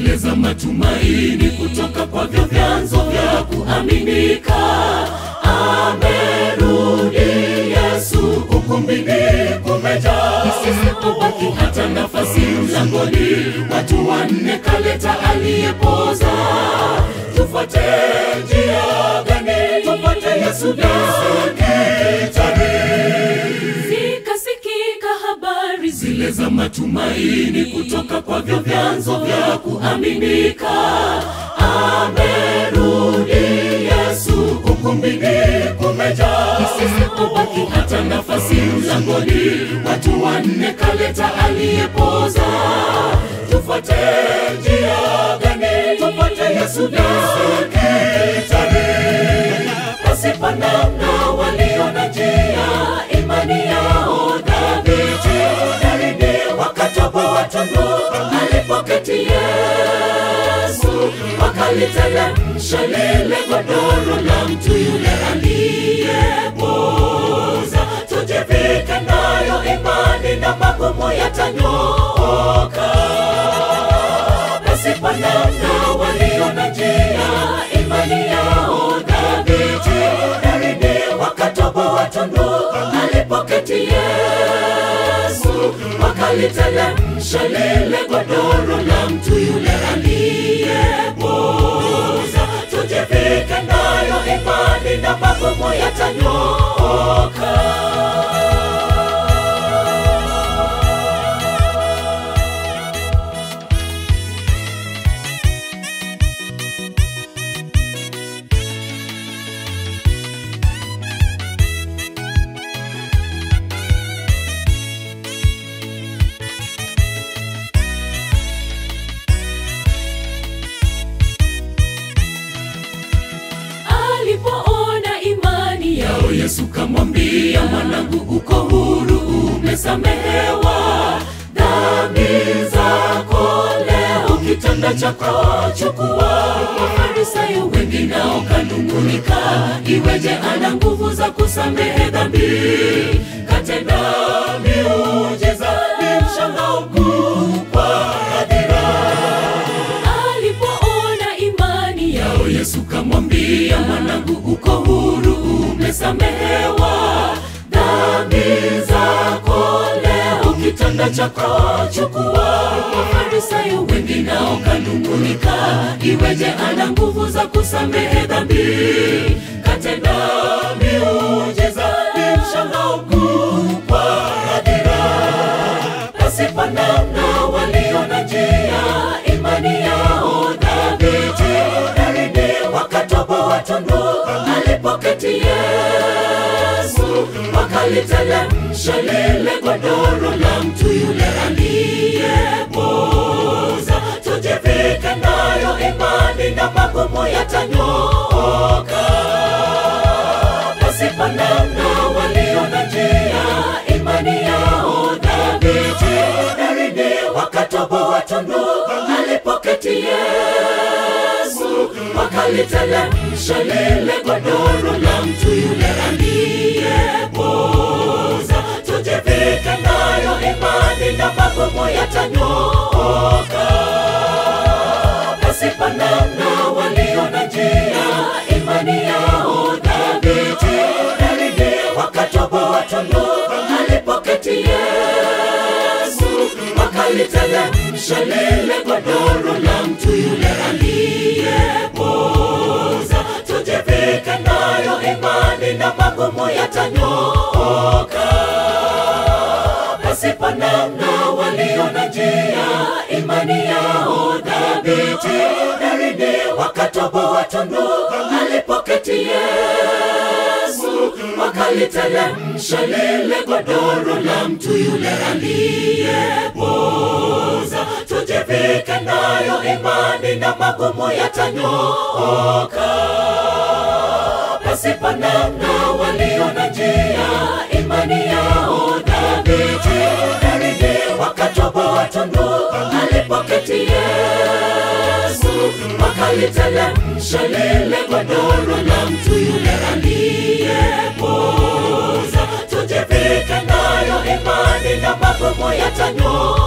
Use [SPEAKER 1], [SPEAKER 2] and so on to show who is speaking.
[SPEAKER 1] zile za matumaini kutoka kwa vyanzo vya kuaminika. Amerudi Yesu, ukumbini kumejaa, isisipobaki hata nafasi mlangoni. Watu 4 kaleta aliyepoza. Tufuate njia gani? Tufuate Yesu zikasikika habari zile za matumaini kutoka kwa vyanzo vya kuaminika. Amerudi Yesu, ukumbini kumejaa, isisipobaki hata nafasi mlangoni. Watu 4 kaleta aliyepoza. Tufuate njia gani? Tufuate Yesu pasipo namna. Waliona njia, imani yao dhabiti, darini wakatoboa tundu alipoketi Yesu. Wakaliteremsha lile godoro la mtu yule aliyepoza. Tujivike nayo imani na magumu yatanyooka. Pasipo namna waliona njia, imani yao dhabiti, darini wakatoboa tundu alipoketi Yesu. Wakaliteremsha lile godoro la mtu yule aliyepoza. Tujivike nayo imani na magumu yatanyooka. Alipoona imani yao, Yesu kamwambia, mwanangu, uko huru, umesamehewa dhambi zako leo. Kitanda chako chukua. Mafarisayo wengi nao kanungunika, iweje ana nguvu za kusamehe dhambi? Katenda miujiza, ni mshangao mkuu kwa hadhira. Alipoona imani yao, Yesu kamwambia, mwanangu, uko huru, umesamehewa dhambi zako leo. Kitanda chako chukua. Mafarisayo wengi nao kanungunika, iweje ana nguvu za kusamehe dhambi? Katenda miujiza, ni mshangao mkuu kwa hadhira. Pasipo namna waliona njia, imani yao dhabiti, darini wakatoboa tundu alipoketi Yesu. Wakaliteremsha lile godoro la mtu yule aliyepoza. Tujivike nayo imani na magumu yatanyooka. Pasipo namna waliona njia, imani yao dhabiti, darini wakatoboa tundu alipoketi Yesu. Wakaliteremsha lile godoro la mtu yule aliyepoza. Tujivike nayo imani na magumu yatanyooka. Pasipo namna waliona njia, imani yao dhabiti, darini wakatoboa tundu alipoketi Yesu. Wakaliteremsha lile godoro la mtu yule aliyepoza. Tujivike nayo imani na magumu yatanyooka. Pasipo namna waliona njia, imani yao dhabiti, darini wakatoboa tundu alipoketi Yesu. Wakaliteremsha lile godoro la mtu yule aliyepoza. Tujivike nayo imani na magumu yatanyooka. Pasipo namna waliona njia, imani yao dhabiti, darini wakatoboa tundu alipoketi Yesu. Wakaliteremsha lile godoro la mtu yule aliyepoza. Tujivike nayo imani na magumu yatanyooka.